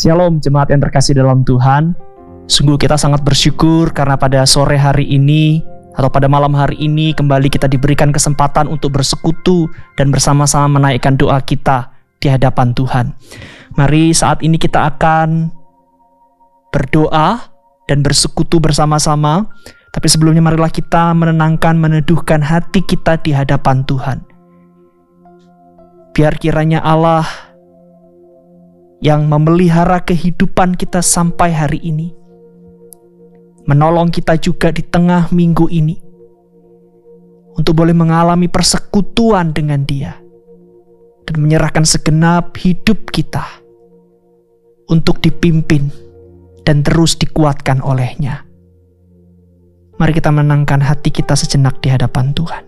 Shalom jemaat yang terkasih dalam Tuhan. Sungguh kita sangat bersyukur karena pada sore hari ini atau pada malam hari ini kembali kita diberikan kesempatan untuk bersekutu dan bersama-sama menaikkan doa kita di hadapan Tuhan. Mari saat ini kita akan berdoa dan bersekutu bersama-sama. Tapi sebelumnya marilah kita menenangkan, meneduhkan hati kita di hadapan Tuhan. Biar kiranya Allah yang memelihara kehidupan kita sampai hari ini menolong kita juga di tengah minggu ini untuk boleh mengalami persekutuan dengan Dia dan menyerahkan segenap hidup kita untuk dipimpin dan terus dikuatkan oleh-Nya. Mari kita menenangkan hati kita sejenak di hadapan Tuhan.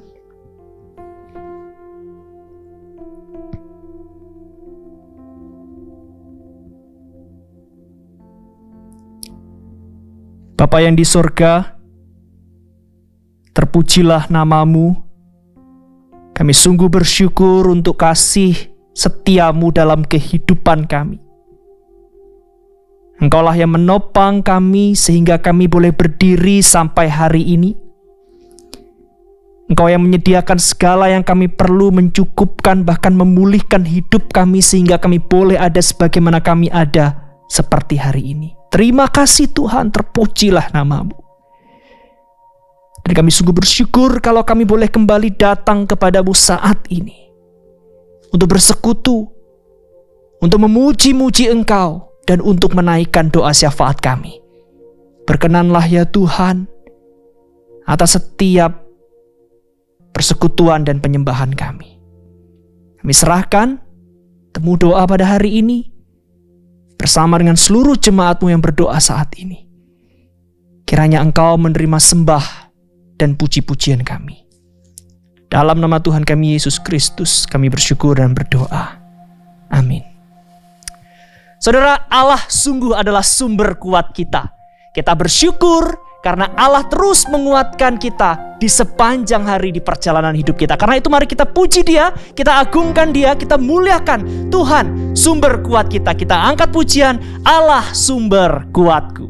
Bapa yang di sorga, terpujilah nama-Mu. Kami sungguh bersyukur untuk kasih setia-Mu dalam kehidupan kami. Engkaulah yang menopang kami sehingga kami boleh berdiri sampai hari ini. Engkau yang menyediakan segala yang kami perlu, mencukupkan bahkan memulihkan hidup kami sehingga kami boleh ada sebagaimana kami ada seperti hari ini. Terima kasih Tuhan, terpujilah nama-Mu. Dan kami sungguh bersyukur kalau kami boleh kembali datang kepada-Mu saat ini. Untuk bersekutu, untuk memuji-muji Engkau, dan untuk menaikkan doa syafaat kami. Berkenanlah ya Tuhan, atas setiap persekutuan dan penyembahan kami. Kami serahkan temu doa pada hari ini, bersama dengan seluruh jemaat-Mu yang berdoa saat ini. Kiranya Engkau menerima sembah dan puji-pujian kami. Dalam nama Tuhan kami Yesus Kristus, kami bersyukur dan berdoa. Amin. Saudara, Allah sungguh adalah sumber kuat kita. Kita bersyukur karena Allah terus menguatkan kita di sepanjang hari di perjalanan hidup kita. Karena itu mari kita puji Dia, kita agungkan Dia, kita muliakan Tuhan, sumber kuat kita. Kita angkat pujian, Allah sumber kuatku.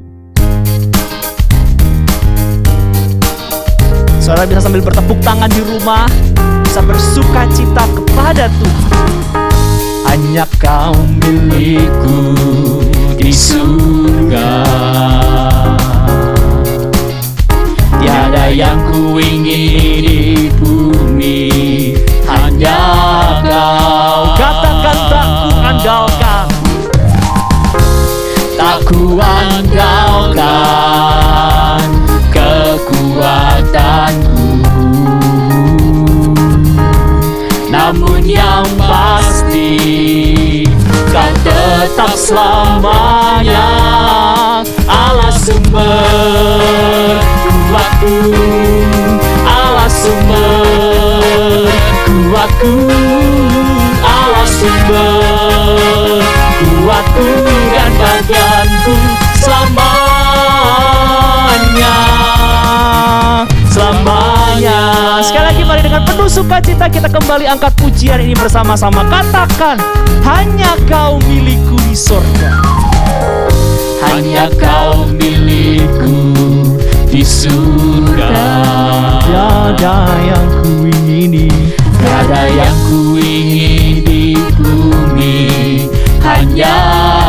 Saudara bisa sambil bertepuk tangan di rumah, bisa bersuka cita kepada Tuhan. Hanya Kau milikku di surga, tiada yang ku ingin di bumi, hanya Kau. Katakan tak ku andalkan, tak ku andalkan kekuatanku, namun yang pasti Kau tetap selamanya Allah sumber kuatku, Allah sumber kuatku, Allah sumber kuatku dan bagianku selamanya, selamanya. Sekali lagi mari dengan penuh sukacita kita kembali angkat pujian ini bersama-sama. Katakan, hanya Kau milikku di sorga, hanya Kau milikku di surga. Tiada yang ku ingini, tiada yang ku ingin di bumi, hanya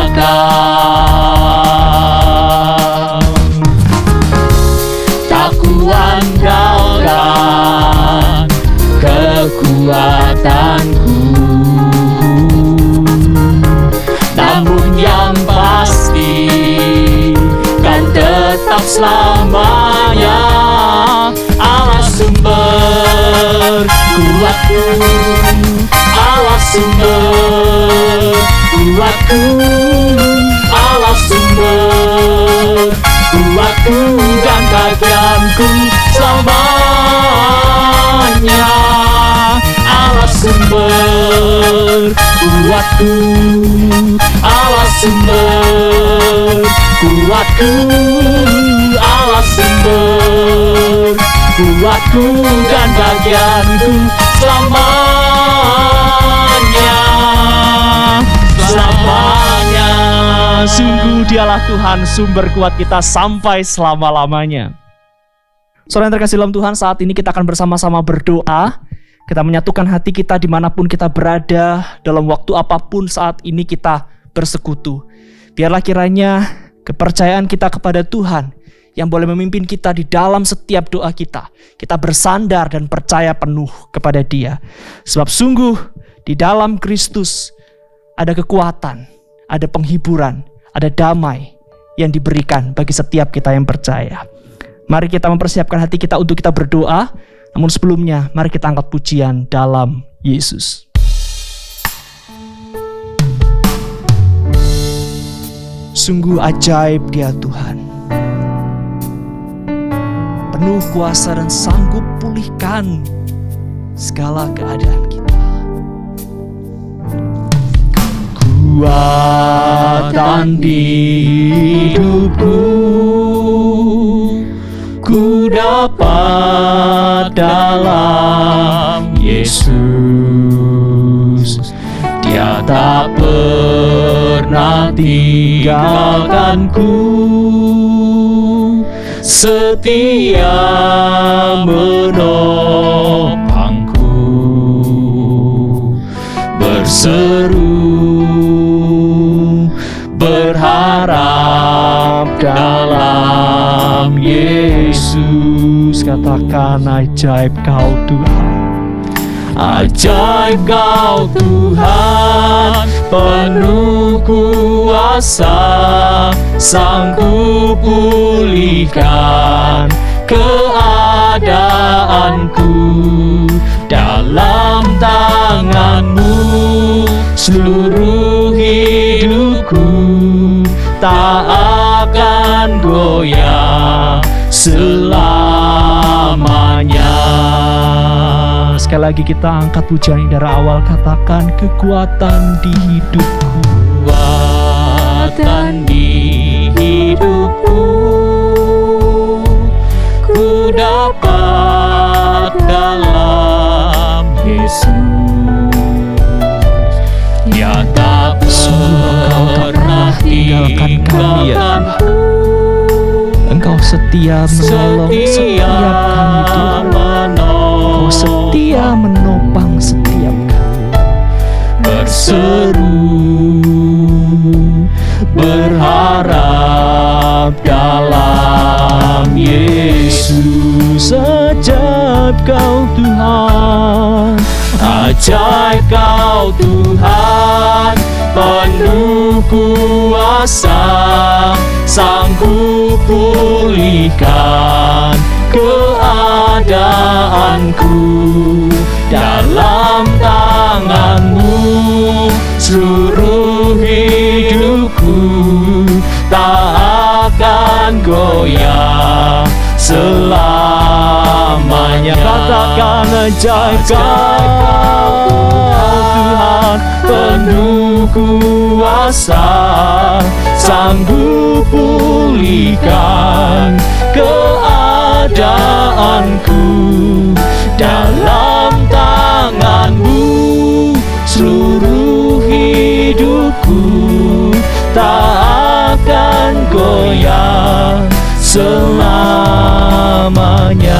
Kau. Tak ku andalkan kekuatanku, namun yang pasti kan tetap selamanya Allah sumber kuatku, Allah sumber kuatku, Allah sumber kuatku dan bagianku selamanya, Allah sumber kuatku, Allah sumber kuatku, Allah sumber kuatku dan bagianku selamanya, selamanya. Sungguh dialah Tuhan sumber kuat kita sampai selama-lamanya. Saudara yang terkasih dalam Tuhan, saat ini kita akan bersama-sama berdoa. Kita menyatukan hati kita dimanapun kita berada, dalam waktu apapun saat ini kita bersekutu. Biarlah kiranya kepercayaan kita kepada Tuhan yang boleh memimpin kita di dalam setiap doa kita. Kita bersandar dan percaya penuh kepada Dia. Sebab sungguh di dalam Kristus ada kekuatan, ada penghiburan, ada damai yang diberikan bagi setiap kita yang percaya. Mari kita mempersiapkan hati kita untuk kita berdoa. Namun sebelumnya, mari kita angkat pujian dalam Yesus. Sungguh ajaib Dia Tuhan, penuh kuasa dan sanggup pulihkan segala keadaan kita. Kekuatan di hidupku ku dapat dalam Yesus. Dia tak pernah tinggalkanku, setia menopangku, berseru berharap dalam Yesus. Katakan ajaib Kau Tuhan, ajaib Kau Tuhan, penuh kuasa, sanggup pulihkan keadaanku. Dalam tangan-Mu seluruh hidupku tak akan goyah selamanya. Sekali lagi kita angkat pujian dari awal, katakan kekuatan di hidupku. Kekuatan di hidupku ku dapat dalam Yesus. Dia tak pernah tinggalkan kami, ya Tuhan. Engkau setia menolong setiap kami, Tuhan. Engkau setia menopang setiap kami. Berseru berharap dalam Yesus. Ajaib Kau Tuhan, ajaib Kau Tuhan, penuh kuasa, sanggup pulihkan keadaanku. Dalam tangan-Mu seluruh hidupku tak akan goyah selamanya. Katakan ajaib Kau Tuhan, penuh kuasa, sanggup pulihkan keadaanku. Dalam tangan-Mu seluruh hidupku tak akan goyah selamanya.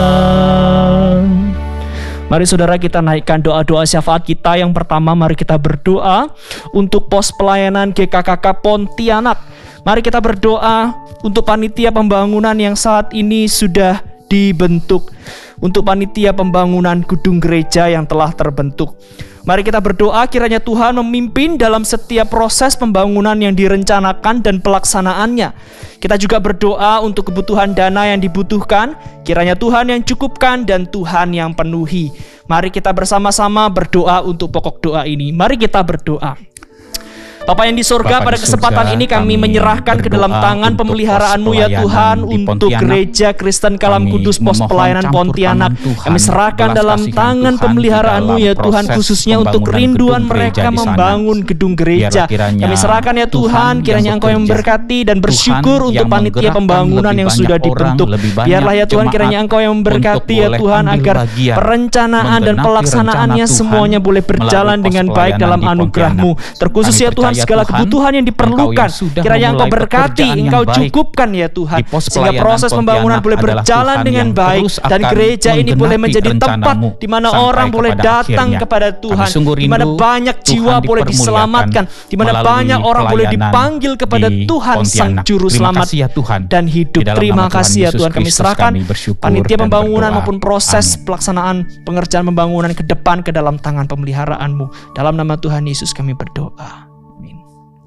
Mari saudara kita naikkan doa-doa syafaat kita. Yang pertama, mari kita berdoa untuk pos pelayanan GKKK Pontianak. Mari kita berdoa untuk panitia pembangunan yang saat ini sudah dibentuk, untuk panitia pembangunan gedung gereja yang telah terbentuk. Mari kita berdoa kiranya Tuhan memimpin dalam setiap proses pembangunan yang direncanakan dan pelaksanaannya. Kita juga berdoa untuk kebutuhan dana yang dibutuhkan, kiranya Tuhan yang cukupkan dan Tuhan yang penuhi. Mari kita bersama-sama berdoa untuk pokok doa ini. Mari kita berdoa. Bapa yang di sorga, pada kesempatan ini kami menyerahkan ke dalam tangan pemeliharaan-Mu ya Tuhan, untuk gereja Kristen Kalam Kudus Pos Pelayanan Pontianak. Kami serahkan dalam tangan pemeliharaan-Mu ya Tuhan, khususnya untuk rinduan mereka membangun gedung gereja. Kami serahkan ya Tuhan, kiranya Engkau yang memberkati dan bersyukur untuk panitia pembangunan yang sudah dibentuk. Biarlah ya Tuhan, kiranya Engkau yang memberkati ya Tuhan, agar perencanaan dan pelaksanaannya semuanya boleh berjalan dengan baik dalam anugerah-Mu. Terkhusus ya Tuhan, ya segala Tuhan, kebutuhan yang diperlukan. Kiranya Engkau berkati, Engkau cukupkan ya Tuhan, sehingga proses pembangunan boleh berjalan dengan baik, dan gereja ini boleh menjadi tempat di mana orang boleh datang kepada Tuhan, di mana banyak jiwa boleh diselamatkan, di mana banyak orang boleh dipanggil kepada Tuhan Sang Juru Selamat dan hidup. Terima kasih ya Tuhan, kami serahkan panitia pembangunan maupun proses pelaksanaan pengerjaan pembangunan ke depan ke dalam tangan pemeliharaan-Mu. Dalam nama Tuhan Yesus kami berdoa. Amin.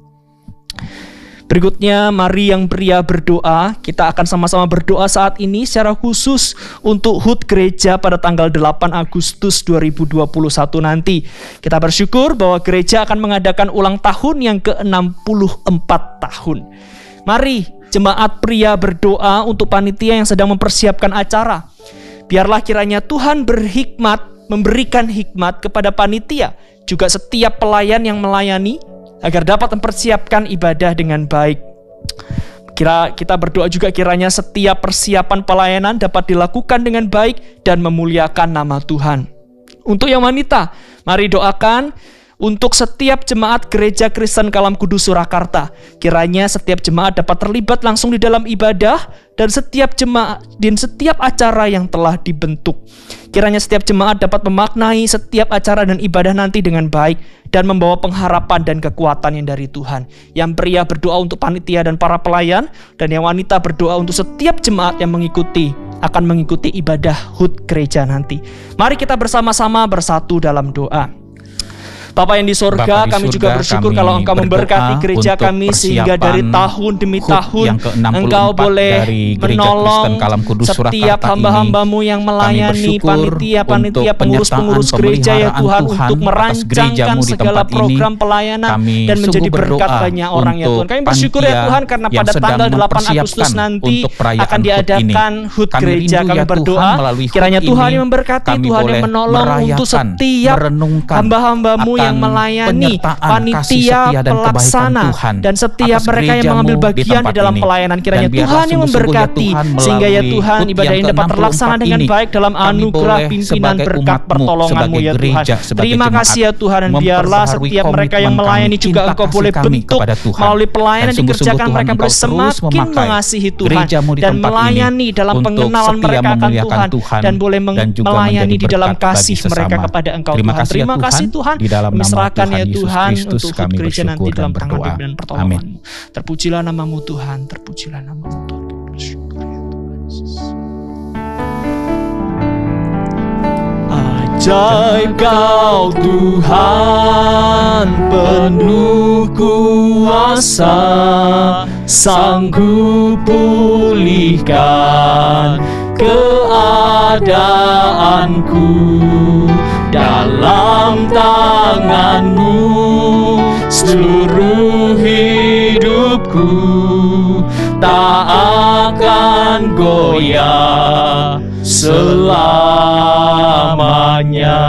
Berikutnya, mari yang pria berdoa. Kita akan sama-sama berdoa saat ini secara khusus untuk HUT gereja pada tanggal 8 Agustus 2021 nanti. Kita bersyukur bahwa gereja akan mengadakan ulang tahun yang ke-64 tahun. Mari jemaat pria berdoa untuk panitia yang sedang mempersiapkan acara. Biarlah kiranya Tuhan berhikmat, memberikan hikmat kepada panitia, juga setiap pelayan yang melayani, agar dapat mempersiapkan ibadah dengan baik. Kita berdoa juga kiranya setiap persiapan pelayanan dapat dilakukan dengan baik dan memuliakan nama Tuhan. Untuk yang wanita, mari doakan untuk setiap jemaat Gereja Kristen Kalam Kudus Surakarta. Kiranya setiap jemaat dapat terlibat langsung di dalam ibadah dan setiap jemaat dan setiap acara yang telah dibentuk. Kiranya setiap jemaat dapat memaknai setiap acara dan ibadah nanti dengan baik dan membawa pengharapan dan kekuatan yang dari Tuhan. Yang pria berdoa untuk panitia dan para pelayan, dan yang wanita berdoa untuk setiap jemaat yang akan mengikuti ibadah HUT gereja nanti. Mari kita bersama-sama bersatu dalam doa. Bapa yang di sorga, kami juga bersyukur kalau Engkau memberkati gereja kami sehingga dari tahun demi tahun Engkau boleh menolong setiap hamba-hamba-Mu yang melayani, panitia, pengurus-pengurus gereja ya Tuhan, untuk merancangkan segala program pelayanan dan menjadi berkat banyak orang ya Tuhan. Kami bersyukur ya Tuhan karena pada tanggal 8 Agustus nanti akan diadakan HUT gereja. Kami berdoa kiranya Tuhan yang memberkati, Tuhan yang menolong untuk setiap hamba-hamba-Mu yang melayani, panitia, pelaksana, dan setiap mereka yang mengambil bagian di dalam pelayanan. Kiranya Tuhan yang memberkati, sehingga ya Tuhan ibadah ini dapat terlaksana dengan baik dalam anugerah pimpinan berkat pertolongan-Mu ya Tuhan. Terima kasih ya Tuhan, dan biarlah setiap mereka yang melayani juga Engkau boleh bentuk melalui pelayanan yang dikerjakan, mereka boleh semakin mengasihi Tuhan dan melayani dalam pengenalan mereka akan Tuhan, dan boleh melayani di dalam kasih mereka kepada Engkau Tuhan. Terima kasih Tuhan, kami serahkan ya Tuhan untuk HUT gereja nanti dalam tangan dan pertolongan-Mu. Terpujilah nama-Mu Tuhan, terpujilah nama-Mu Tuhan. Bersyukur ya Tuhan Yesus. Ajaib Kau Tuhan, penuh kuasa, sanggup pulihkan keadaanku. Dalam tangan-Mu seluruh hidupku tak akan goyah selamanya.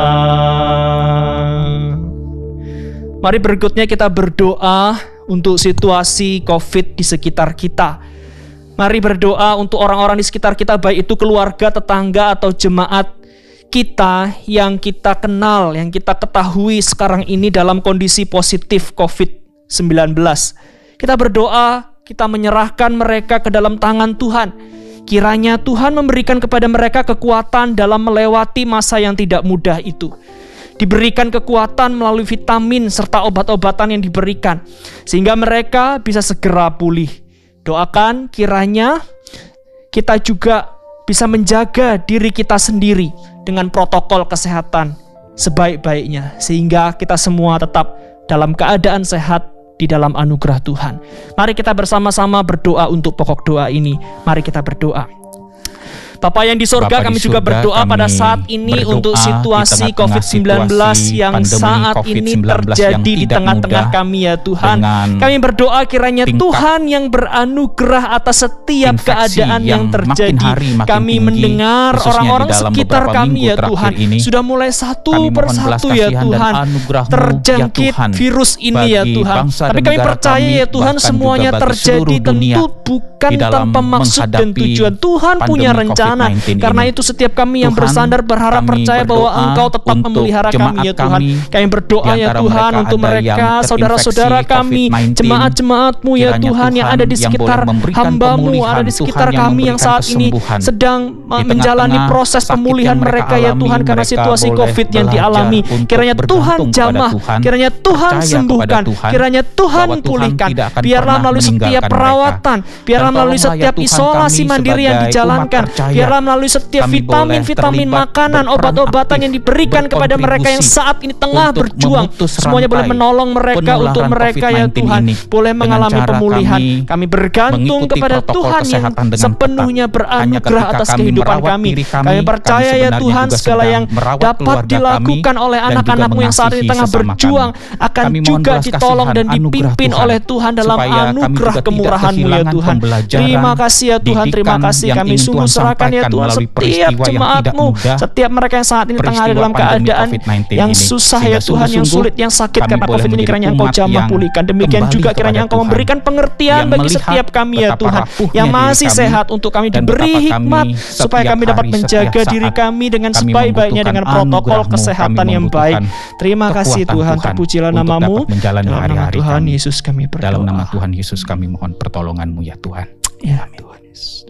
Mari berikutnya kita berdoa untuk situasi COVID di sekitar kita. Mari berdoa untuk orang-orang di sekitar kita, baik itu keluarga, tetangga, atau jemaat kita yang kita kenal, yang kita ketahui sekarang ini dalam kondisi positif COVID-19. Kita berdoa, kita menyerahkan mereka ke dalam tangan Tuhan. Kiranya Tuhan memberikan kepada mereka kekuatan dalam melewati masa yang tidak mudah itu. Diberikan kekuatan melalui vitamin serta obat-obatan yang diberikan, sehingga mereka bisa segera pulih. Doakan kiranya kita juga bisa menjaga diri kita sendiri dengan protokol kesehatan sebaik-baiknya, sehingga kita semua tetap dalam keadaan sehat di dalam anugerah Tuhan. Mari kita bersama-sama berdoa untuk pokok doa ini. Mari kita berdoa. Bapa yang di sorga, kami juga berdoa pada saat ini untuk situasi COVID-19 yang saat ini terjadi di tengah-tengah kami ya Tuhan. Kami berdoa kiranya Tuhan yang beranugerah atas setiap keadaan yang terjadi. Kami mendengar orang-orang sekitar kami ya Tuhan sudah mulai satu persatu ya Tuhan terjangkit virus ini ya Tuhan. Tapi kami percaya ya Tuhan semuanya terjadi tentu bukan tanpa maksud dan tujuan. Tuhan punya rencana sana. Karena itu setiap kami yang bersandar berharap percaya bahwa Engkau tetap memelihara kami ya Tuhan. Kami berdoa ya Tuhan untuk mereka, saudara-saudara kami, jemaat-jemaat-Mu ya Tuhan yang ada di sekitar hamba-Mu, ada di sekitar kami yang saat ini sedang menjalani proses pemulihan mereka ya Tuhan karena situasi COVID yang dialami. Kiranya Tuhan jamah, kiranya Tuhan sembuhkan, kiranya Tuhan pulihkan. Biarlah melalui setiap perawatan, biarlah melalui setiap isolasi mandiri yang dijalankan, biarlah melalui setiap vitamin-vitamin makanan, obat-obatan yang diberikan kepada mereka yang saat ini tengah berjuang, semuanya boleh menolong mereka, untuk mereka ya Tuhan boleh mengalami pemulihan. Kami bergantung kepada Tuhan yang sepenuhnya beranugerah atas kehidupan kami. Kami percaya ya Tuhan segala yang dapat dilakukan oleh anak-anak-Mu yang saat ini tengah berjuang akan juga ditolong dan dipimpin oleh Tuhan dalam anugerah kemurahan-Mu ya Tuhan. Terima kasih ya Tuhan, terima kasih. Kami sungguh serahkan ya Tuhan setiap jemaat-Mu, setiap mereka yang saat ini tengah ada dalam keadaan yang susah ya Tuhan, yang sulit, yang sakit karena COVID ini, kiranya Engkau jamah pulihkan. Demikian juga kiranya Engkau memberikan pengertian bagi setiap kami ya Tuhan yang masih sehat, untuk kami diberi hikmat supaya kami dapat menjaga diri kami dengan sebaik-baiknya dengan protokol kesehatan yang baik. Terima kasih Tuhan, terpujilah nama-Mu. Dalam nama Tuhan Yesus kami berdoa. Dalam nama Tuhan Yesus kami mohon pertolongan-Mu ya Tuhan. Ya Tuhan Yesus.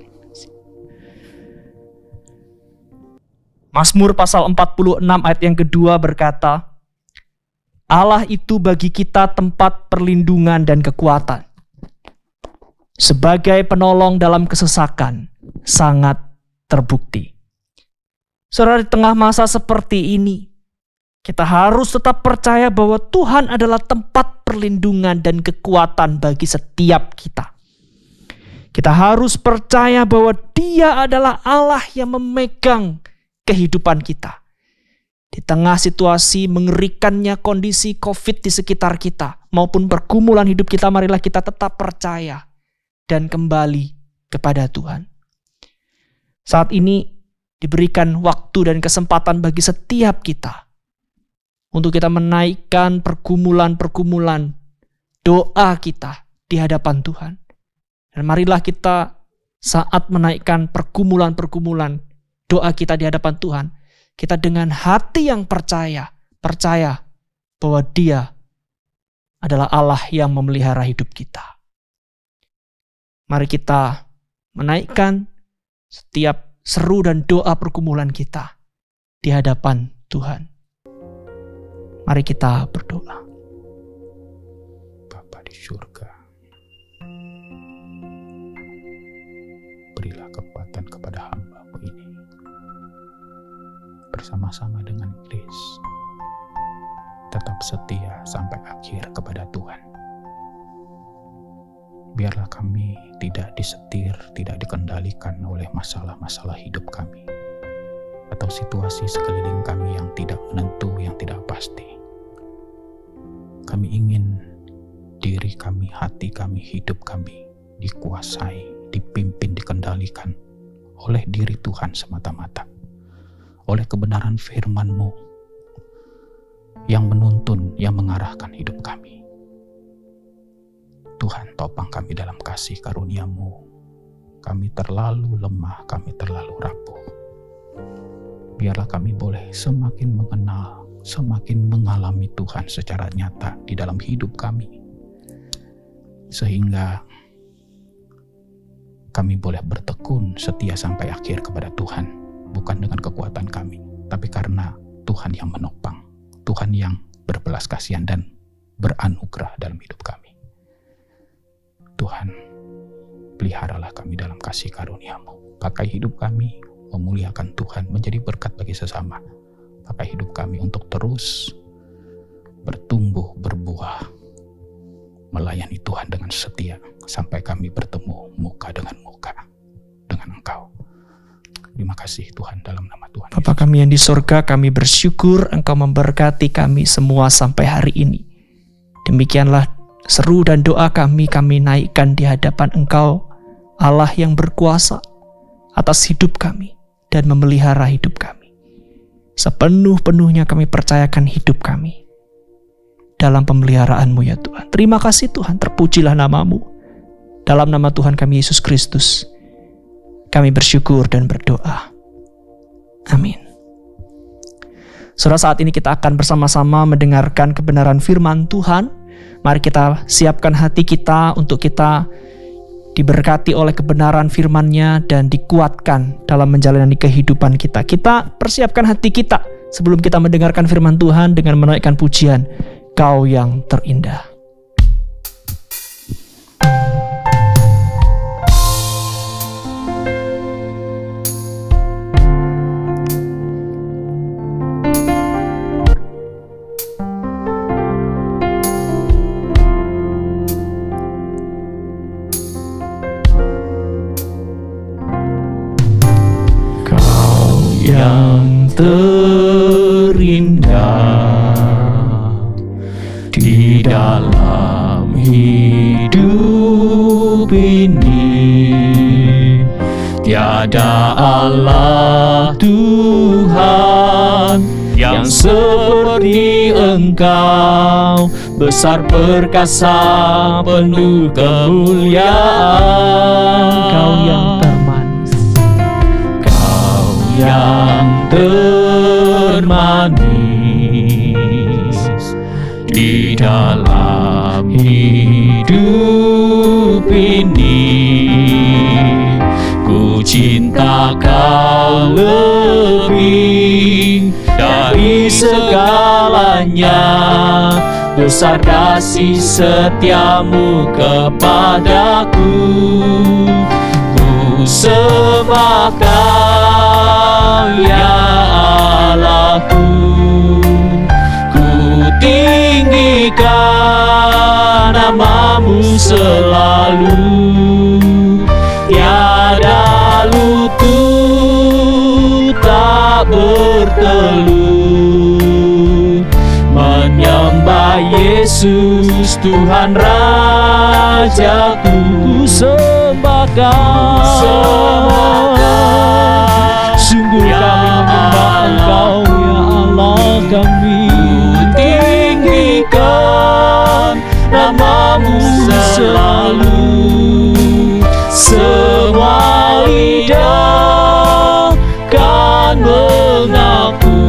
Mazmur pasal 46 ayat yang kedua berkata, Allah itu bagi kita tempat perlindungan dan kekuatan. Sebagai penolong dalam kesesakan, sangat terbukti. Saudara, di tengah masa seperti ini, kita harus tetap percaya bahwa Tuhan adalah tempat perlindungan dan kekuatan bagi setiap kita. Kita harus percaya bahwa Dia adalah Allah yang memegang kehidupan kita. Di tengah situasi mengerikannya kondisi COVID di sekitar kita maupun pergumulan hidup kita, marilah kita tetap percaya dan kembali kepada Tuhan. Saat ini diberikan waktu dan kesempatan bagi setiap kita untuk kita menaikkan pergumulan-pergumulan doa kita di hadapan Tuhan. Dan marilah kita saat menaikkan pergumulan-pergumulan doa kita di hadapan Tuhan, kita dengan hati yang percaya bahwa Dia adalah Allah yang memelihara hidup kita. Mari kita menaikkan setiap seru dan doa pergumulan kita di hadapan Tuhan. Mari kita berdoa. Bapa di surga, berilah kekuatan kepada hamba-Mu ini. Bersama-sama dengan iblis, tetap setia sampai akhir kepada Tuhan. Biarlah kami tidak disetir, tidak dikendalikan oleh masalah-masalah hidup kami atau situasi sekeliling kami yang tidak menentu, yang tidak pasti. Kami ingin diri kami, hati kami, hidup kami dikuasai, dipimpin, dikendalikan oleh diri Tuhan semata-mata, oleh kebenaran firman-Mu yang menuntun, yang mengarahkan hidup kami. Tuhan, topang kami dalam kasih karunia-Mu. Kami terlalu lemah, kami terlalu rapuh. Biarlah kami boleh semakin mengenal, semakin mengalami Tuhan secara nyata di dalam hidup kami, sehingga kami boleh bertekun setia sampai akhir kepada Tuhan, bukan dengan kekuatan kami, tapi karena Tuhan yang menopang, Tuhan yang berbelas kasihan dan beranugerah dalam hidup kami. Tuhan, peliharalah kami dalam kasih karunia-Mu. Pakai hidup kami memuliakan Tuhan, menjadi berkat bagi sesama. Pakai hidup kami untuk terus bertumbuh, berbuah, melayani Tuhan dengan setia sampai kami bertemu muka dengan muka dengan Engkau. Terima kasih Tuhan, dalam nama Tuhan Yesus. Bapa kami yang di surga, kami bersyukur Engkau memberkati kami semua sampai hari ini. Demikianlah seru dan doa kami naikkan di hadapan Engkau, Allah yang berkuasa atas hidup kami dan memelihara hidup kami. Sepenuh-penuhnya kami percayakan hidup kami dalam pemeliharaan-Mu ya Tuhan. Terima kasih Tuhan, terpujilah nama-Mu. Dalam nama Tuhan kami Yesus Kristus, Kami bersyukur dan berdoa. Amin. Saudara, saat ini kita akan bersama-sama mendengarkan kebenaran firman Tuhan. Mari kita siapkan hati kita untuk kita diberkati oleh kebenaran firman-Nya dan dikuatkan dalam menjalani kehidupan kita. Kita persiapkan hati kita sebelum kita mendengarkan firman Tuhan dengan menaikkan pujian, Kau yang terindah. Yang terindah di dalam hidup ini, tiada Allah Tuhan yang seperti Engkau, besar perkasa penuh kemuliaan. Kau yang termanis, yang termanis di dalam hidup ini. Ku cinta Kau lebih dari segalanya, besar kasih setiamu kepadaku. Ku sembah Kau ya Allahku, ku tinggikan nama-Mu selalu. Tiada lutut tak bertelut menyembah Yesus Tuhan Rajaku. Ku sembah Kau, sungguh kami menyembah Engkau ya Allah kami. Ku tinggikan nama-Mu selalu, semua lidah kan mengaku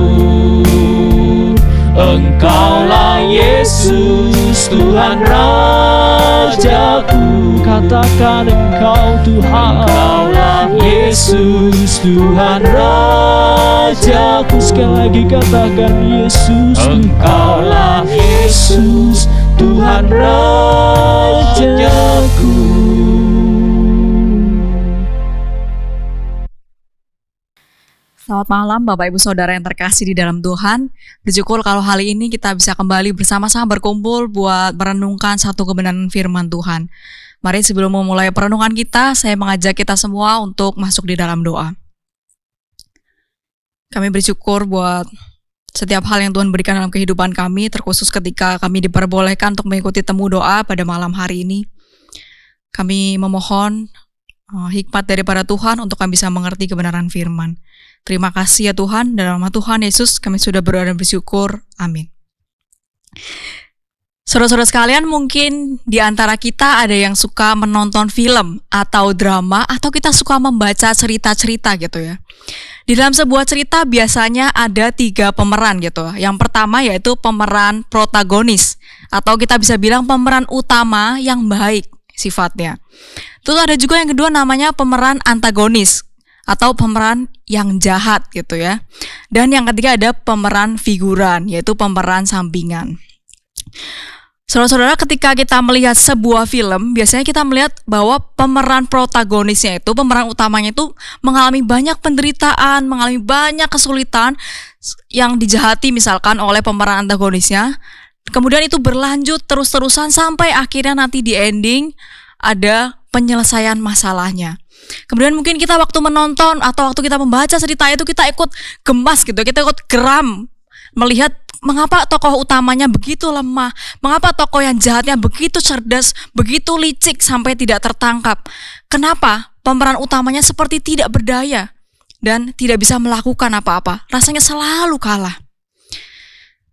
Engkaulah Yesus Tuhan Rajaku. Katakan Engkau Tuhan, Engkaulah Yesus Tuhan Rajaku. Sekali lagi katakan Yesus, Engkaulah Yesus Tuhan Rajaku. Selamat malam Bapak Ibu Saudara yang terkasih di dalam Tuhan. Bersyukur kalau hari ini kita bisa kembali bersama-sama berkumpul buat merenungkan satu kebenaran firman Tuhan. Mari sebelum memulai perenungan kita, saya mengajak kita semua untuk masuk di dalam doa. Kami bersyukur buat setiap hal yang Tuhan berikan dalam kehidupan kami, terkhusus ketika kami diperbolehkan untuk mengikuti temu doa pada malam hari ini. Kami memohon hikmat daripada Tuhan untuk kami bisa mengerti kebenaran firman. Terima kasih ya Tuhan, dalam nama Tuhan Yesus kami sudah berdoa dan bersyukur. Amin. Saudara-saudara sekalian, mungkin di antara kita ada yang suka menonton film atau drama, atau kita suka membaca cerita-cerita gitu ya. Di dalam sebuah cerita biasanya ada 3 pemeran gitu. Yang pertama yaitu pemeran protagonis, atau kita bisa bilang pemeran utama yang baik sifatnya. Terus ada juga yang kedua namanya pemeran antagonis, atau pemeran yang jahat gitu ya. Dan yang ketiga ada pemeran figuran, yaitu pemeran sampingan. Saudara-saudara, ketika kita melihat sebuah film, biasanya kita melihat bahwa pemeran protagonisnya itu, pemeran utamanya itu mengalami banyak penderitaan, mengalami banyak kesulitan yang dijahati misalkan oleh pemeran antagonisnya. Kemudian itu berlanjut terus-terusan sampai akhirnya nanti di ending ada penyelesaian masalahnya. Kemudian mungkin kita waktu menonton atau waktu kita membaca cerita itu kita ikut gemas gitu, kita ikut geram melihat mengapa tokoh utamanya begitu lemah, mengapa tokoh yang jahatnya begitu cerdas, begitu licik sampai tidak tertangkap. Kenapa pemeran utamanya seperti tidak berdaya dan tidak bisa melakukan apa-apa, rasanya selalu kalah.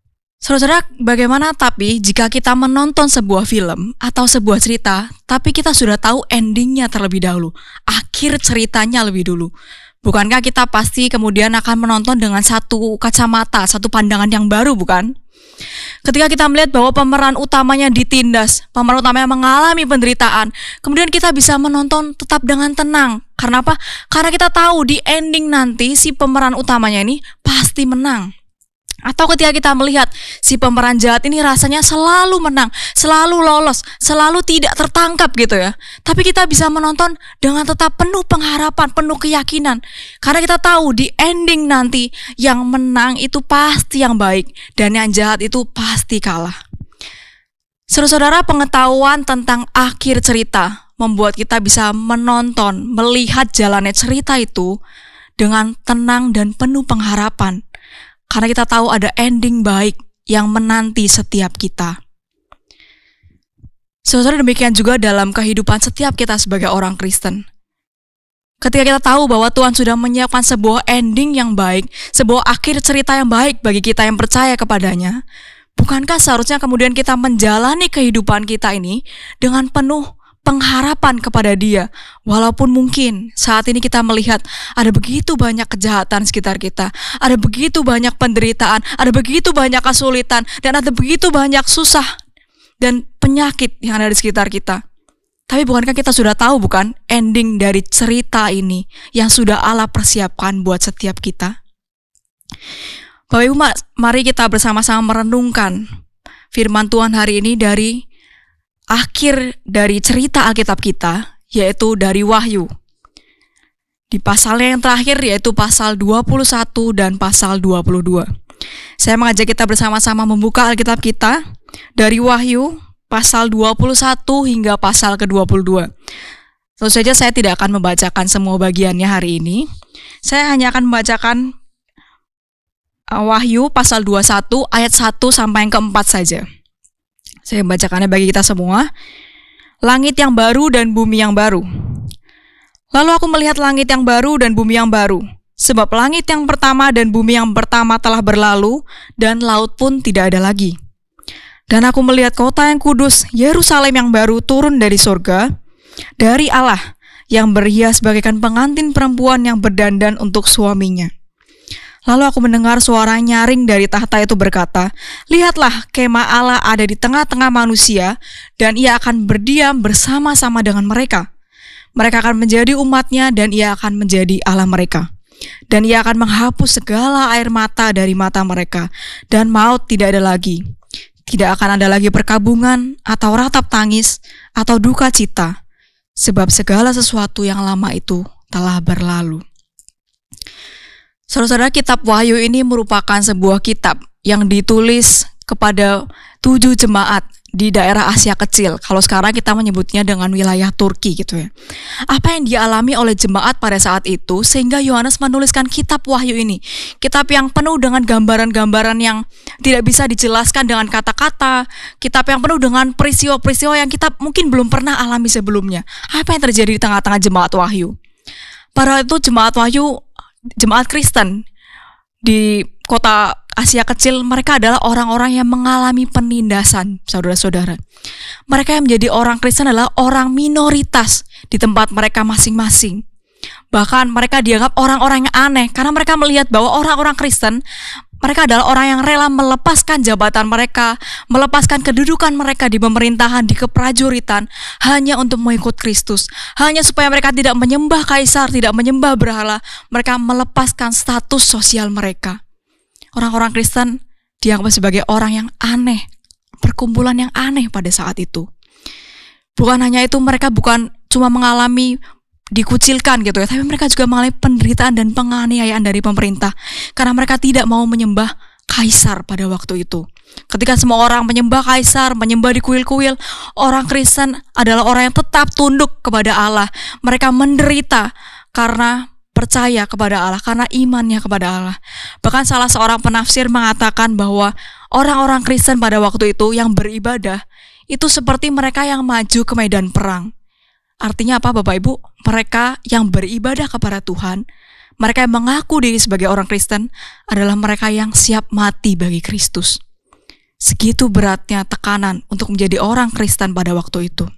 Saudara, bagaimana tapi jika kita menonton sebuah film atau sebuah cerita, tapi kita sudah tahu endingnya terlebih dahulu, akhir ceritanya lebih dulu. Bukankah kita pasti kemudian akan menonton dengan satu kacamata, satu pandangan yang baru, bukan? Ketika kita melihat bahwa pemeran utamanya ditindas, pemeran utamanya mengalami penderitaan, kemudian kita bisa menonton tetap dengan tenang. Karena apa? Karena kita tahu di ending nanti si pemeran utamanya ini pasti menang. Atau ketika kita melihat si pemeran jahat ini rasanya selalu menang, selalu lolos, selalu tidak tertangkap gitu ya. Tapi kita bisa menonton dengan tetap penuh pengharapan, penuh keyakinan. Karena kita tahu di ending nanti yang menang itu pasti yang baik dan yang jahat itu pasti kalah. Saudara-saudara, pengetahuan tentang akhir cerita membuat kita bisa menonton, melihat jalannya cerita itu dengan tenang dan penuh pengharapan. Karena kita tahu ada ending baik yang menanti setiap kita. Saudara, demikian juga dalam kehidupan setiap kita sebagai orang Kristen. Ketika kita tahu bahwa Tuhan sudah menyiapkan sebuah ending yang baik, sebuah akhir cerita yang baik bagi kita yang percaya kepadanya, bukankah seharusnya kemudian kita menjalani kehidupan kita ini dengan penuh pengharapan kepada Dia, walaupun mungkin saat ini kita melihat ada begitu banyak kejahatan sekitar kita, ada begitu banyak penderitaan, ada begitu banyak kesulitan, dan ada begitu banyak susah dan penyakit yang ada di sekitar kita. Tapi bukankah kita sudah tahu, bukan, ending dari cerita ini yang sudah Allah persiapkan buat setiap kita? Bapak Ibu, mari kita bersama-sama merenungkan firman Tuhan hari ini dari akhir dari cerita Alkitab kita, yaitu dari Wahyu. Di pasalnya yang terakhir, yaitu pasal 21 dan pasal 22. Saya mengajak kita bersama-sama membuka Alkitab kita dari Wahyu, pasal 21 hingga pasal ke-22. Tentu saja saya tidak akan membacakan semua bagiannya hari ini. Saya hanya akan membacakan Wahyu pasal 21 ayat 1 sampai yang ke-4 saja. Saya membacakannya bagi kita semua. Langit yang baru dan bumi yang baru. Lalu aku melihat langit yang baru dan bumi yang baru, sebab langit yang pertama dan bumi yang pertama telah berlalu, dan laut pun tidak ada lagi. Dan aku melihat kota yang kudus, Yerusalem yang baru turun dari surga, dari Allah, yang berhias bagaikan pengantin perempuan yang berdandan untuk suaminya. Lalu aku mendengar suara nyaring dari tahta itu berkata, "Lihatlah, kemah Allah ada di tengah-tengah manusia, dan Ia akan berdiam bersama-sama dengan mereka. Mereka akan menjadi umat-Nya, dan Ia akan menjadi Allah mereka. Dan Ia akan menghapus segala air mata dari mata mereka, dan maut tidak ada lagi. Tidak akan ada lagi perkabungan, atau ratap tangis, atau duka cita, sebab segala sesuatu yang lama itu telah berlalu." Saudara-saudara, kitab Wahyu ini merupakan sebuah kitab yang ditulis kepada 7 jemaat di daerah Asia Kecil. Kalau sekarang kita menyebutnya dengan wilayah Turki gitu ya. Apa yang dialami oleh jemaat pada saat itu sehingga Yohanes menuliskan kitab Wahyu ini. Kitab yang penuh dengan gambaran-gambaran yang tidak bisa dijelaskan dengan kata-kata. Kitab yang penuh dengan peristiwa-peristiwa yang kita mungkin belum pernah alami sebelumnya. Apa yang terjadi di tengah-tengah jemaat Wahyu? Pada itu jemaat Kristen di kota Asia Kecil, mereka adalah orang-orang yang mengalami penindasan, saudara-saudara. Mereka yang menjadi orang Kristen adalah orang minoritas di tempat mereka masing-masing. Bahkan mereka dianggap orang-orang yang aneh, karena mereka melihat bahwa orang-orang Kristen, mereka adalah orang yang rela melepaskan jabatan mereka, melepaskan kedudukan mereka di pemerintahan, di keprajuritan, hanya untuk mengikut Kristus. Hanya supaya mereka tidak menyembah kaisar, tidak menyembah berhala, mereka melepaskan status sosial mereka. Orang-orang Kristen dianggap sebagai orang yang aneh, perkumpulan yang aneh pada saat itu. Bukan hanya itu, mereka bukan cuma mengalami dikucilkan gitu ya, tapi mereka juga mengalami penderitaan dan penganiayaan dari pemerintah karena mereka tidak mau menyembah kaisar pada waktu itu. Ketika semua orang menyembah kaisar, menyembah di kuil-kuil, orang Kristen adalah orang yang tetap tunduk kepada Allah. Mereka menderita karena percaya kepada Allah, karena imannya kepada Allah. Bahkan salah seorang penafsir mengatakan bahwa orang-orang Kristen pada waktu itu yang beribadah itu seperti mereka yang maju ke medan perang. Artinya apa, Bapak Ibu? Mereka yang beribadah kepada Tuhan, mereka yang mengaku diri sebagai orang Kristen adalah mereka yang siap mati bagi Kristus. Segitu beratnya tekanan untuk menjadi orang Kristen pada waktu itu.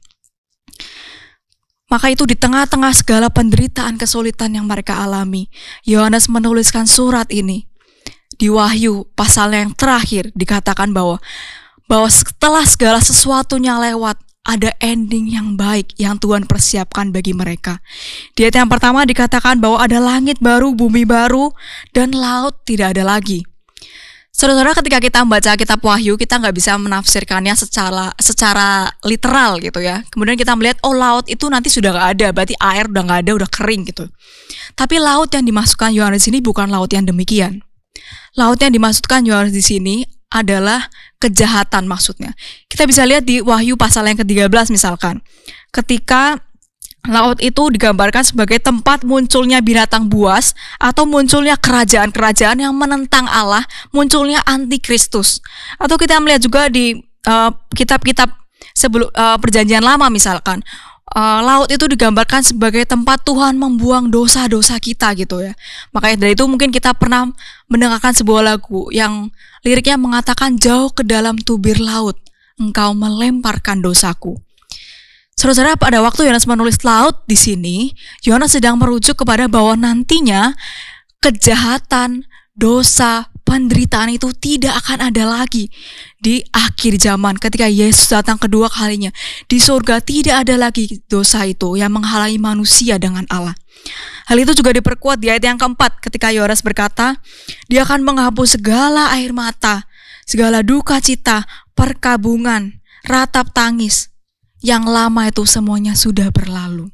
Maka itu di tengah-tengah segala penderitaan kesulitan yang mereka alami, Yohanes menuliskan surat ini. Di Wahyu pasal yang terakhir dikatakan bahwa setelah segala sesuatunya lewat, ada ending yang baik yang Tuhan persiapkan bagi mereka. Di ayat yang pertama dikatakan bahwa ada langit baru, bumi baru, dan laut tidak ada lagi. Saudara-saudara, ketika kita membaca kitab Wahyu, kita nggak bisa menafsirkannya secara literal gitu ya. Kemudian kita melihat, oh laut itu nanti sudah nggak ada, berarti air udah nggak ada, udah kering gitu. Tapi laut yang dimasukkan Yohanes ini bukan laut yang demikian. Laut yang dimaksudkan Yohanes di sini adalah kejahatan maksudnya. Kita bisa lihat di Wahyu pasal yang ke-13 misalkan. Ketika laut itu digambarkan sebagai tempat munculnya binatang buas atau munculnya kerajaan-kerajaan yang menentang Allah, munculnya antikristus. Atau kita melihat juga di kitab-kitab sebelum perjanjian lama misalkan, laut itu digambarkan sebagai tempat Tuhan membuang dosa-dosa kita gitu ya. Makanya dari itu mungkin kita pernah mendengarkan sebuah lagu yang liriknya mengatakan, jauh ke dalam tubir laut engkau melemparkan dosaku. Saudara, pada waktu Yohanes menulis laut di sini, Yohanes sedang merujuk kepada bahwa nantinya kejahatan, dosa, penderitaan itu tidak akan ada lagi di akhir zaman ketika Yesus datang kedua kalinya. Di surga tidak ada lagi dosa itu yang menghalangi manusia dengan Allah. Hal itu juga diperkuat di ayat yang keempat ketika Yohanes berkata, Dia akan menghapus segala air mata, segala duka cita, perkabungan, ratap tangis. Yang lama itu semuanya sudah berlalu.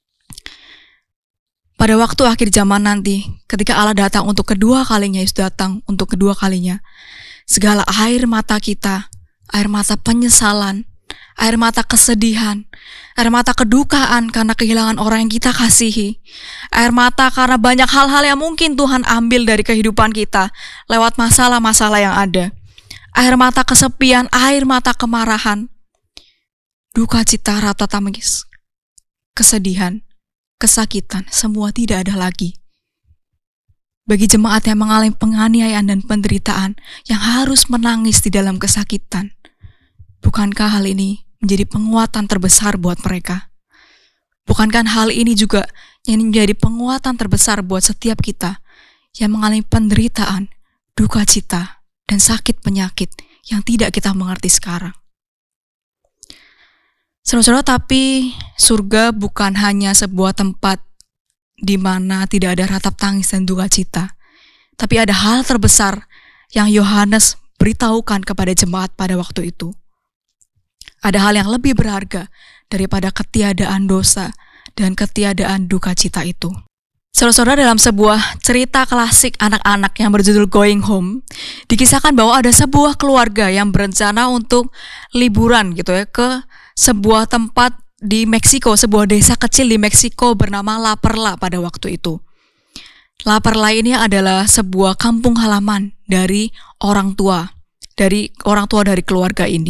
Pada waktu akhir zaman nanti, ketika Allah datang untuk kedua kalinya, Yesus datang untuk kedua kalinya, segala air mata kita, air mata penyesalan, air mata kesedihan, air mata kedukaan karena kehilangan orang yang kita kasihi, air mata karena banyak hal-hal yang mungkin Tuhan ambil dari kehidupan kita lewat masalah-masalah yang ada, air mata kesepian, air mata kemarahan, duka cita, rata tangis, kesedihan, kesakitan, semua tidak ada lagi. Bagi jemaat yang mengalami penganiayaan dan penderitaan, yang harus menangis di dalam kesakitan, bukankah hal ini menjadi penguatan terbesar buat mereka? Bukankah hal ini juga yang menjadi penguatan terbesar buat setiap kita yang mengalami penderitaan, duka cita, dan sakit penyakit yang tidak kita mengerti sekarang? Saudara-saudara, tapi surga bukan hanya sebuah tempat di mana tidak ada ratap tangis dan duka cita. Tapi ada hal terbesar yang Yohanes beritahukan kepada jemaat pada waktu itu. Ada hal yang lebih berharga daripada ketiadaan dosa dan ketiadaan duka cita itu. Saudara-saudara, dalam sebuah cerita klasik anak-anak yang berjudul Going Home, dikisahkan bahwa ada sebuah keluarga yang berencana untuk liburan gitu ya ke sebuah tempat di Meksiko, sebuah desa kecil di Meksiko bernama La Perla pada waktu itu. La Perla ini adalah sebuah kampung halaman dari orang tua dari keluarga ini.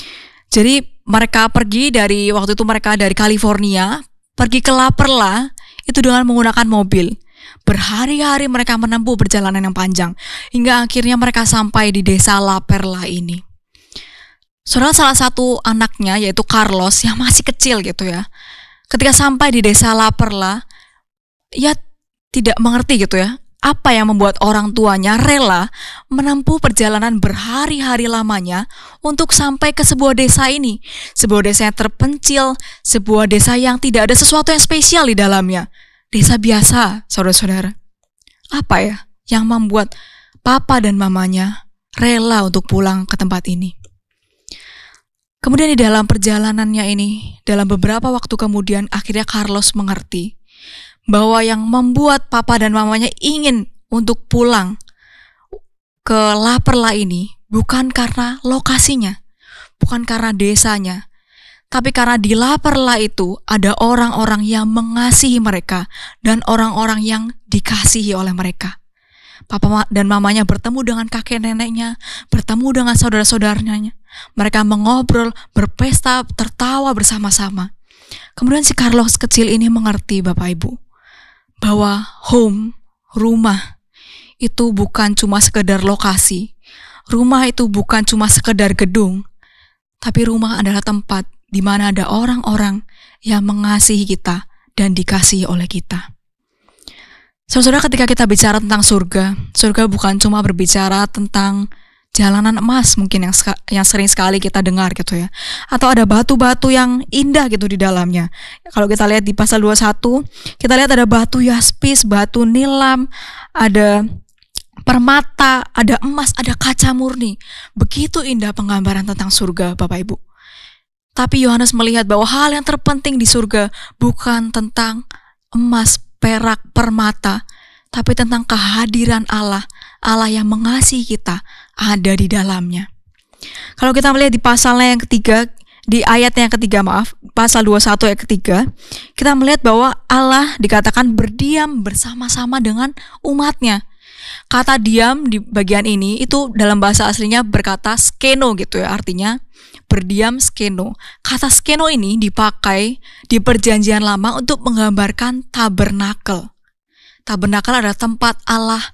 Jadi mereka pergi waktu itu mereka dari California, pergi ke La Perla itu dengan menggunakan mobil. Berhari-hari mereka menempuh perjalanan yang panjang, hingga akhirnya mereka sampai di desa La Perla ini. Saudara, salah satu anaknya yaitu Carlos yang masih kecil gitu ya, ketika sampai di desa La Perla, ia tidak mengerti gitu ya, apa yang membuat orang tuanya rela menempuh perjalanan berhari-hari lamanya untuk sampai ke sebuah desa ini. Sebuah desa yang terpencil, sebuah desa yang tidak ada sesuatu yang spesial di dalamnya. Desa biasa, saudara-saudara. Apa ya yang membuat papa dan mamanya rela untuk pulang ke tempat ini? Kemudian di dalam perjalanannya ini, dalam beberapa waktu kemudian, akhirnya Carlos mengerti bahwa yang membuat papa dan mamanya ingin untuk pulang ke La Perla ini bukan karena lokasinya, bukan karena desanya, tapi karena di La Perla itu ada orang-orang yang mengasihi mereka dan orang-orang yang dikasihi oleh mereka. Papa dan mamanya bertemu dengan kakek neneknya, bertemu dengan saudara-saudaranya. Mereka mengobrol, berpesta, tertawa bersama-sama. Kemudian si Carlos kecil ini mengerti, Bapak Ibu, bahwa home, rumah, itu bukan cuma sekedar lokasi. rumah itu bukan cuma sekedar gedung, tapi rumah adalah tempat di mana ada orang-orang yang mengasihi kita dan dikasihi oleh kita. Saudara, ketika kita bicara tentang surga, surga bukan cuma berbicara tentang jalanan emas mungkin yang sering sekali kita dengar gitu ya. Atau ada batu-batu yang indah gitu di dalamnya. Kalau kita lihat di pasal 21, kita lihat ada batu yaspis, batu nilam, ada permata, ada emas, ada kaca murni. Begitu indah penggambaran tentang surga, Bapak Ibu. Tapi Yohanes melihat bahwa hal yang terpenting di surga bukan tentang emas, perak, permata, tapi tentang kehadiran Allah, Allah yang mengasihi kita ada di dalamnya. Kalau kita melihat di pasalnya yang ketiga, di ayatnya yang ketiga, pasal 21 ayat ketiga, kita melihat bahwa Allah dikatakan berdiam bersama-sama dengan umatnya. Kata diam di bagian ini itu dalam bahasa aslinya berkata skeno gitu ya, artinya berdiam skeno. Kata skeno ini dipakai di perjanjian lama untuk menggambarkan tabernakel. Tabernakel adalah tempat Allah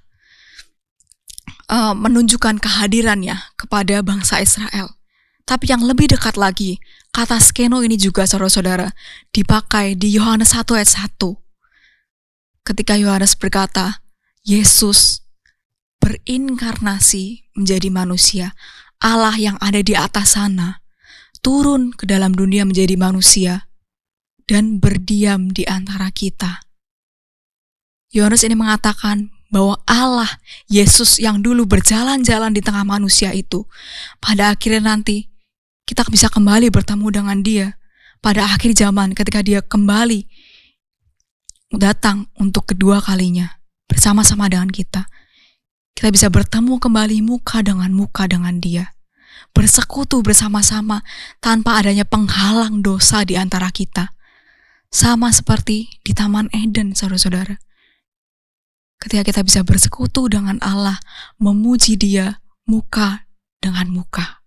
menunjukkan kehadirannya kepada bangsa Israel. Tapi yang lebih dekat lagi, kata skeno ini juga saudara-saudara dipakai di Yohanes 1 ayat 1. Ketika Yohanes berkata, Yesus berinkarnasi menjadi manusia. Allah yang ada di atas sana turun ke dalam dunia menjadi manusia dan berdiam di antara kita. Yohanes ini mengatakan bahwa Allah, Yesus yang dulu berjalan-jalan di tengah manusia itu, pada akhirnya nanti kita bisa kembali bertemu dengan Dia pada akhir zaman ketika Dia kembali datang untuk kedua kalinya bersama-sama dengan kita. Kita bisa bertemu kembali muka dengan Dia, bersekutu bersama-sama tanpa adanya penghalang dosa di antara kita. Sama seperti di Taman Eden, saudara-saudara. Ketika kita bisa bersekutu dengan Allah, memuji Dia muka dengan muka.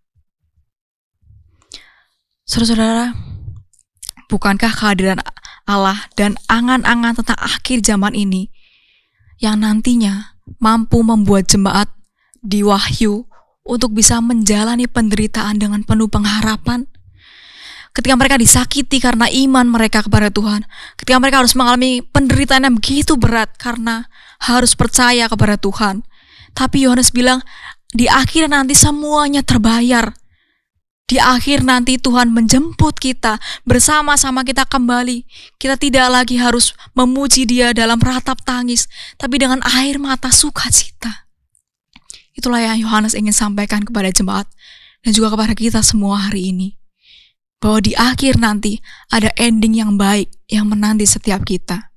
Saudara-saudara, bukankah kehadiran Allah dan angan-angan tentang akhir zaman ini yang nantinya mampu membuat jemaat di Wahyu untuk bisa menjalani penderitaan dengan penuh pengharapan? Ketika mereka disakiti karena iman mereka kepada Tuhan, ketika mereka harus mengalami penderitaan yang begitu berat karena harus percaya kepada Tuhan. Tapi Yohanes bilang, di akhir nanti semuanya terbayar. Di akhir nanti Tuhan menjemput kita, bersama-sama kita kembali. Kita tidak lagi harus memuji Dia dalam ratap tangis, tapi dengan air mata sukacita. Itulah yang Yohanes ingin sampaikan kepada jemaat dan juga kepada kita semua hari ini. Bahwa di akhir nanti ada ending yang baik yang menanti setiap kita.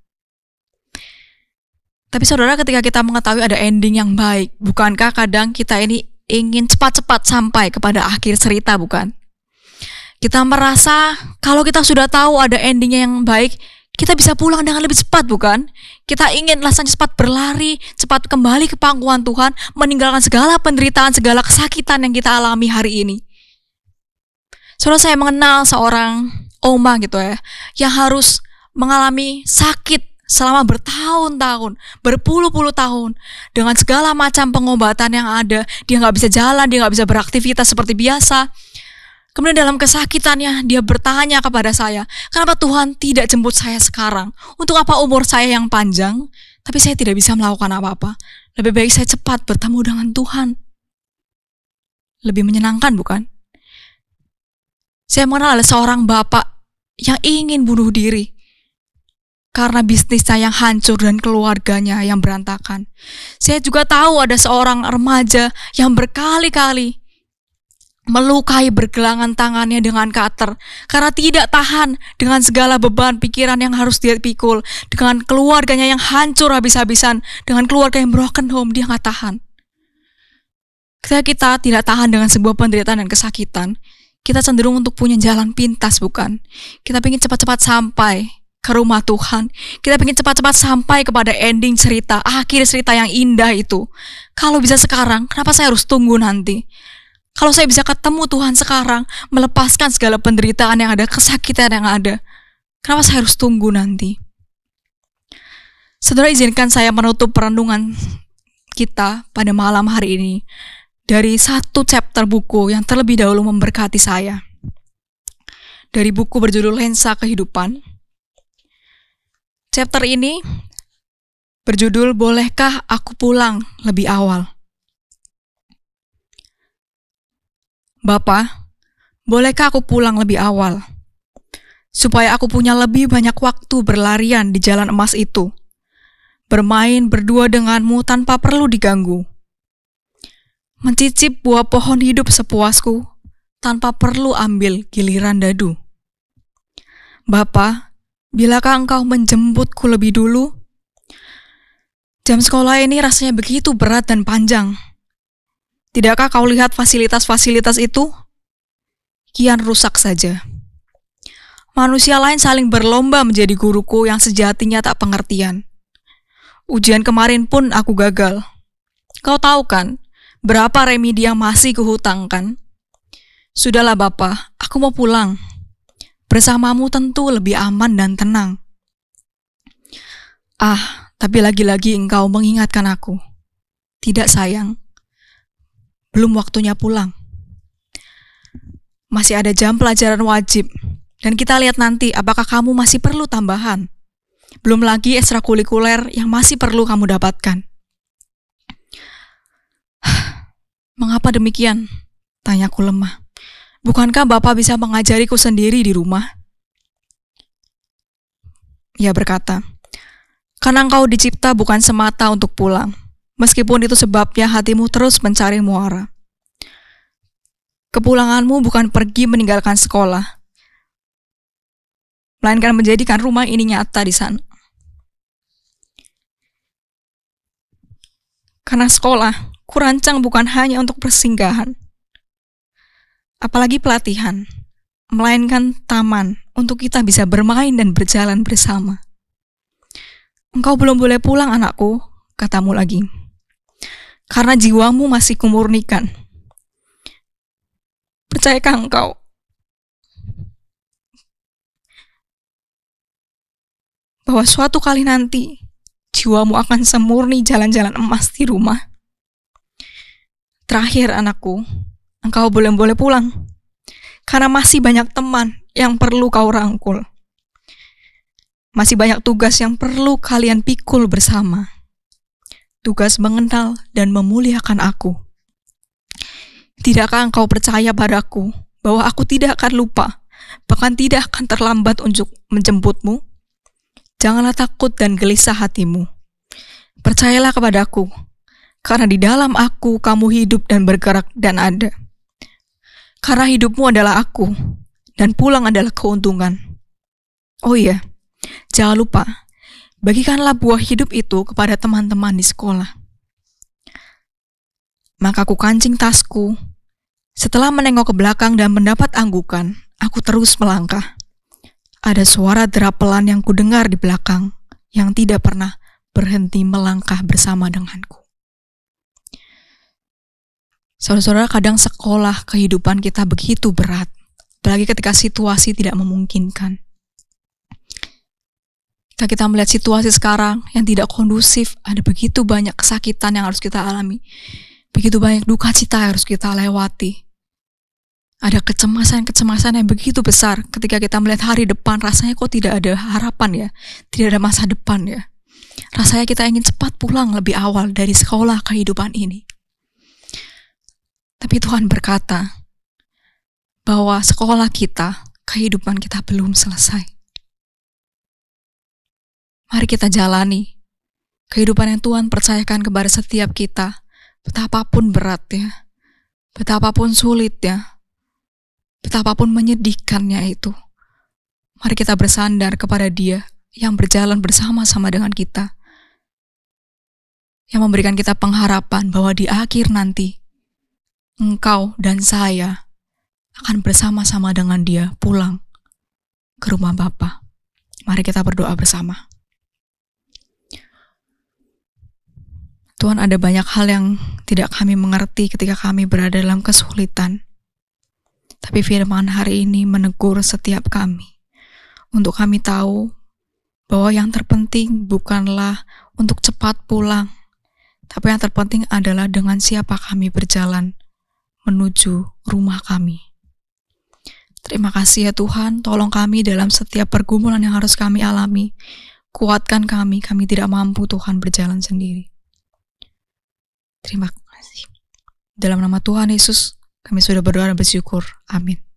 Tapi saudara, ketika kita mengetahui ada ending yang baik, bukankah kadang kita ini ingin cepat-cepat sampai kepada akhir cerita, bukan? Kita merasa kalau kita sudah tahu ada endingnya yang baik, kita bisa pulang dengan lebih cepat, bukan? Kita ingin rasanya cepat berlari, cepat kembali ke pangkuan Tuhan, meninggalkan segala penderitaan, segala kesakitan yang kita alami hari ini. Saudara, saya mengenal seorang oma gitu ya, yang harus mengalami sakit selama bertahun-tahun, berpuluh-puluh tahun, dengan segala macam pengobatan yang ada. Dia nggak bisa jalan, dia nggak bisa beraktivitas seperti biasa. Kemudian dalam kesakitannya, dia bertanya kepada saya, kenapa Tuhan tidak jemput saya sekarang? Untuk apa umur saya yang panjang, tapi saya tidak bisa melakukan apa-apa? Lebih baik saya cepat bertemu dengan Tuhan. Lebih menyenangkan, bukan? Saya mengenal ada seorang bapak yang ingin bunuh diri karena bisnisnya yang hancur dan keluarganya yang berantakan. Saya juga tahu ada seorang remaja yang berkali-kali melukai bergelangan tangannya dengan cutter karena tidak tahan dengan segala beban pikiran yang harus dia pikul, dengan keluarganya yang hancur habis-habisan, dengan keluarga yang broken home, dia nggak tahan. Ketika kita tidak tahan dengan sebuah penderitaan dan kesakitan, kita cenderung untuk punya jalan pintas, bukan? Kita ingin cepat-cepat sampai ke rumah Tuhan. Kita ingin cepat-cepat sampai kepada ending cerita, akhir cerita yang indah itu. Kalau bisa sekarang, kenapa saya harus tunggu nanti? Kalau saya bisa ketemu Tuhan sekarang, melepaskan segala penderitaan yang ada, kesakitan yang ada, kenapa saya harus tunggu nanti? Saudara, izinkan saya menutup perenungan kita pada malam hari ini dari satu chapter buku yang terlebih dahulu memberkati saya. Dari buku berjudul Lensa Kehidupan. Chapter ini berjudul Bolehkah Aku Pulang Lebih Awal? Bapa, bolehkah aku pulang lebih awal? Supaya aku punya lebih banyak waktu berlarian di jalan emas itu. Bermain berdua denganmu tanpa perlu diganggu. Mencicip buah pohon hidup sepuasku, tanpa perlu ambil giliran dadu. Bapa, bilakah engkau menjemputku lebih dulu? Jam sekolah ini rasanya begitu berat dan panjang. Tidakkah kau lihat fasilitas-fasilitas itu? Kian rusak saja. Manusia lain saling berlomba menjadi guruku yang sejatinya tak pengertian. Ujian kemarin pun aku gagal. Kau tahu kan, berapa remedi yang masih kuhutangkan? Sudahlah Bapa, aku mau pulang. Bersamamu tentu lebih aman dan tenang. Tapi lagi-lagi engkau mengingatkan aku. Tidak sayang, belum waktunya pulang. Masih ada jam pelajaran wajib, dan kita lihat nanti apakah kamu masih perlu tambahan. Belum lagi ekstrakurikuler yang masih perlu kamu dapatkan. Mengapa demikian? Tanyaku lemah. Bukankah Bapak bisa mengajariku sendiri di rumah? Ia berkata, karena engkau dicipta bukan semata untuk pulang, meskipun itu sebabnya hatimu terus mencari muara. Kepulanganmu bukan pergi meninggalkan sekolah, melainkan menjadikan rumah ini nyata di sana. Karena sekolah kurancang bukan hanya untuk persinggahan, apalagi pelatihan, melainkan taman untuk kita bisa bermain dan berjalan bersama. Engkau belum boleh pulang, anakku, katamu lagi, karena jiwamu masih kumurnikan. Percayakah engkau bahwa suatu kali nanti jiwamu akan semurni jalan-jalan emas di rumah? Terakhir anakku, engkau belum boleh pulang, karena masih banyak teman yang perlu kau rangkul. Masih banyak tugas yang perlu kalian pikul bersama. Tugas mengenal dan memuliakan aku. Tidakkah engkau percaya padaku bahwa aku tidak akan lupa, bahkan tidak akan terlambat untuk menjemputmu? Janganlah takut dan gelisah hatimu. Percayalah kepadaku, karena di dalam aku kamu hidup dan bergerak dan ada. Karena hidupmu adalah aku, dan pulang adalah keuntungan. Oh iya, jangan lupa, bagikanlah buah hidup itu kepada teman-teman di sekolah. Maka aku kancing tasku. Setelah menengok ke belakang dan mendapat anggukan, aku terus melangkah. Ada suara derapelan yang kudengar di belakang, yang tidak pernah berhenti melangkah bersama denganku. Saudara-saudara, kadang sekolah kehidupan kita begitu berat, apalagi ketika situasi tidak memungkinkan. Ketika kita melihat situasi sekarang yang tidak kondusif, ada begitu banyak kesakitan yang harus kita alami, begitu banyak duka cita yang harus kita lewati. Ada kecemasan-kecemasan yang begitu besar ketika kita melihat hari depan, rasanya kok tidak ada harapan ya, tidak ada masa depan ya. Rasanya kita ingin cepat pulang lebih awal dari sekolah kehidupan ini. Tapi Tuhan berkata bahwa sekolah kita, kehidupan kita belum selesai. Mari kita jalani kehidupan yang Tuhan percayakan kepada setiap kita, betapapun berat ya, betapapun sulit ya, betapapun menyedihkannya itu. Mari kita bersandar kepada Dia yang berjalan bersama-sama dengan kita, yang memberikan kita pengharapan bahwa di akhir nanti, engkau dan saya akan bersama-sama dengan Dia pulang ke rumah Bapa. Mari kita berdoa bersama. Tuhan, ada banyak hal yang tidak kami mengerti ketika kami berada dalam kesulitan. Tapi firman hari ini menegur setiap kami, untuk kami tahu bahwa yang terpenting bukanlah untuk cepat pulang, Tapi yang terpenting adalah dengan siapa kami berjalan menuju rumah kami. Terima kasih ya Tuhan, tolong kami dalam setiap pergumulan yang harus kami alami. Kuatkan kami tidak mampu Tuhan berjalan sendiri. Terima kasih. Dalam nama Tuhan Yesus, kami sudah berdoa dan bersyukur. Amin.